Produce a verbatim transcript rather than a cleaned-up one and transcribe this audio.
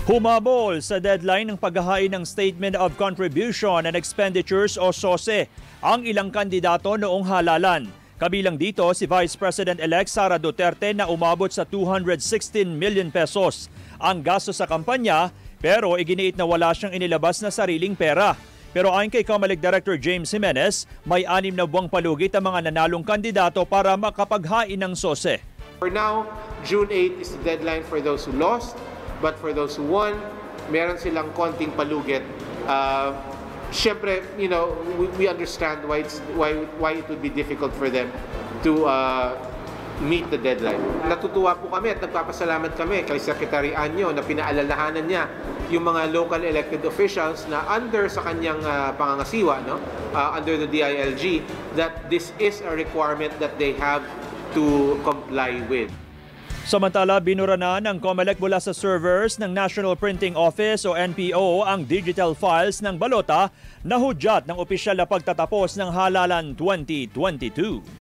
Humabol sa deadline ng paghahain ng Statement of Contribution and Expenditures o S O S E ang ilang kandidato noong halalan. Kabilang dito si Vice President-elect Sara Duterte na umabot sa two hundred sixteen million pesos ang gasto sa kampanya, pero iginiit na wala siyang inilabas na sariling pera. Pero ayon kay COMELEC Director James Jimenez, may anim na buwang palugit ang mga nanalong kandidato para makapaghain ng S O S E. For now, June eighth is the deadline for those who lost. But for those who won, meron silang konting palugit. Uh, Siyempre, you know, we, we understand why, it's, why, why it would be difficult for them to uh, meet the deadline. Natutuwa po kami at nagpapasalamat kami kay Secretary Anyo na pinaalalahanan niya yung mga local elected officials na under sa kanyang uh, pangangasiwa, no? uh, under the D I L G, that this is a requirement that they have to comply with. Samantala, binura na ng COMELEC mula sa servers ng National Printing Office o N P O ang digital files ng balota na hudyat ng opisyal na pagtatapos ng halalan twenty twenty-two.